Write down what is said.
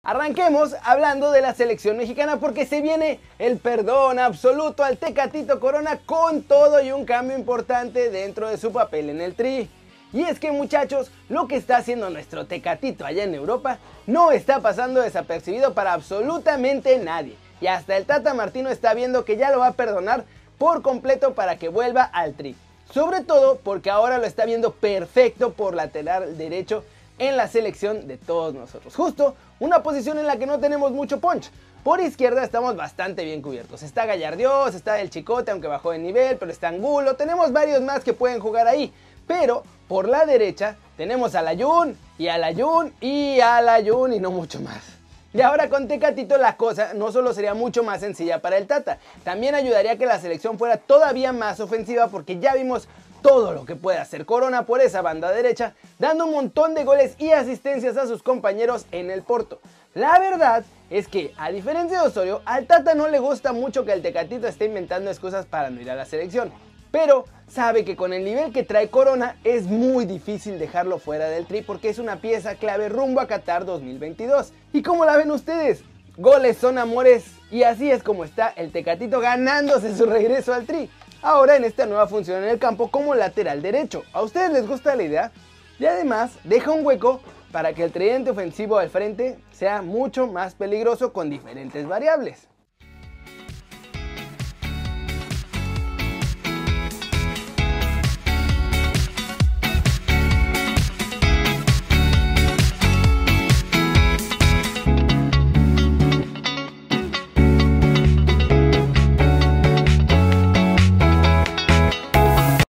Arranquemos hablando de la selección mexicana porque se viene el perdón absoluto al Tecatito Corona con todo y un cambio importante dentro de su papel en el Tri. Y es que, muchachos, lo que está haciendo nuestro Tecatito allá en Europa no está pasando desapercibido para absolutamente nadie. Y hasta el Tata Martino está viendo que ya lo va a perdonar por completo para que vuelva al Tri. Sobre todo porque ahora lo está viendo perfecto por lateral derecho en la selección de todos nosotros. Justo una posición en la que no tenemos mucho punch. Por izquierda estamos bastante bien cubiertos. Está Gallardiós, está el Chicote, aunque bajó de nivel, pero está Angulo. Tenemos varios más que pueden jugar ahí. Pero por la derecha tenemos a Layún y a Layún y a Layún y no mucho más. Y ahora con Tecatito la cosa no solo sería mucho más sencilla para el Tata, también ayudaría a que la selección fuera todavía más ofensiva porque ya vimos todo lo que puede hacer Corona por esa banda derecha, dando un montón de goles y asistencias a sus compañeros en el Porto. La verdad es que, a diferencia de Osorio, al Tata no le gusta mucho que el Tecatito esté inventando excusas para no ir a la selección, pero sabe que con el nivel que trae Corona es muy difícil dejarlo fuera del Tri porque es una pieza clave rumbo a Qatar 2022. ¿Y cómo la ven ustedes? Goles son amores y así es como está el Tecatito ganándose su regreso al Tri. Ahora en esta nueva función en el campo como lateral derecho. ¿A ustedes les gusta la idea? Y además deja un hueco para que el tridente ofensivo al frente sea mucho más peligroso con diferentes variables.